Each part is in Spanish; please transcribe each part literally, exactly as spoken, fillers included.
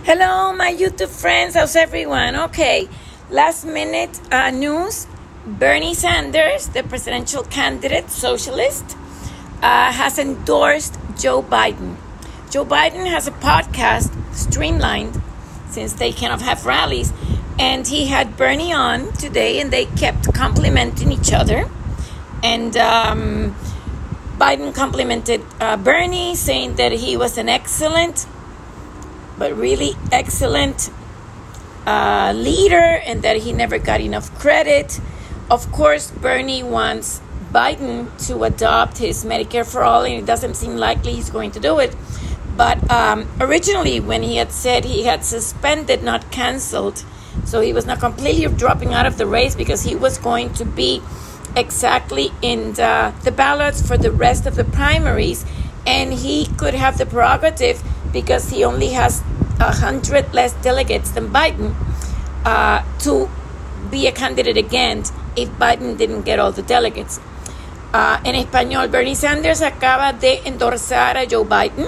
Hello, my YouTube friends. How's everyone? Okay, last minute uh, news. Bernie Sanders, the presidential candidate, socialist, uh, has endorsed Joe Biden. Joe Biden has a podcast, Streamlined, since they cannot have rallies. And he had Bernie on today, and they kept complimenting each other. And um, Biden complimented uh, Bernie, saying that he was an excellent, but really excellent uh, leader, and that he never got enough credit. Of course, Bernie wants Biden to adopt his Medicare for All, and it doesn't seem likely he's going to do it. But um, originally, when he had said he had suspended, not canceled, so he was not completely dropping out of the race because he was going to be exactly in the, the ballots for the rest of the primaries, and he could have the prerogative because he only has a hundred less delegates than Biden uh, to be a candidate again if Biden didn't get all the delegates. Uh, en español, Bernie Sanders acaba de endorsar a Joe Biden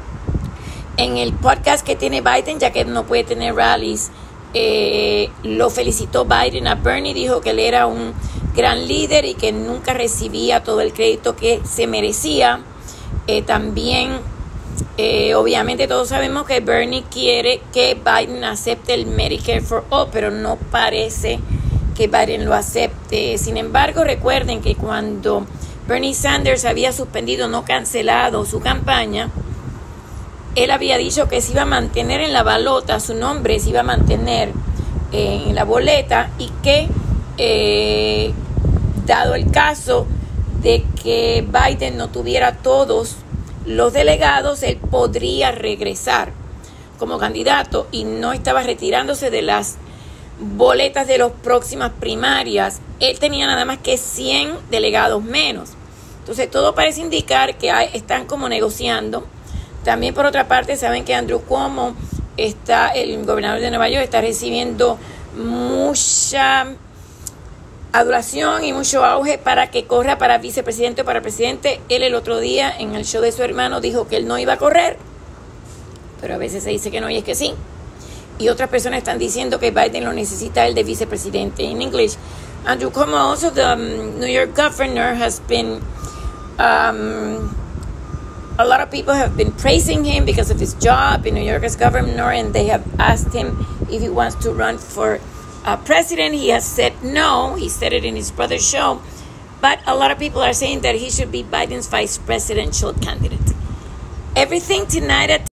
en el podcast que tiene Biden, ya que no puede tener rallies. Eh, lo felicitó Biden a Bernie, dijo que él era un gran líder y que nunca recibía todo el crédito que se merecía. Eh, también, eh, obviamente todos sabemos que Bernie quiere que Biden acepte el Medicare for All, pero no parece que Biden lo acepte. Sin embargo, recuerden que cuando Bernie Sanders había suspendido, no cancelado su campaña, él había dicho que se iba a mantener en la balota, su nombre se iba a mantener eh, en la boleta, y que eh, dado el caso de que Biden no tuviera todos los delegados, él podría regresar como candidato y no estaba retirándose de las boletas de las próximas primarias. Él tenía nada más que cien delegados menos. Entonces todo parece indicar que hay, están como negociando. También, por otra parte, saben que Andrew Cuomo, está, el gobernador de Nueva York, está recibiendo mucha adoración y mucho auge para que corra para vicepresidente o para presidente. Él el otro día, en el show de su hermano, dijo que él no iba a correr, pero a veces se dice que no y es que sí. Y otras personas están diciendo que Biden lo necesita el de vicepresidente. En English, Andrew Cuomo, also the um, New York governor, has been... Um, A lot of people have been praising him because of his job in New York as governor, and they have asked him if he wants to run for uh, president. He has said no. He said it in his brother's show. But a lot of people are saying that he should be Biden's vice presidential candidate. Everything tonight at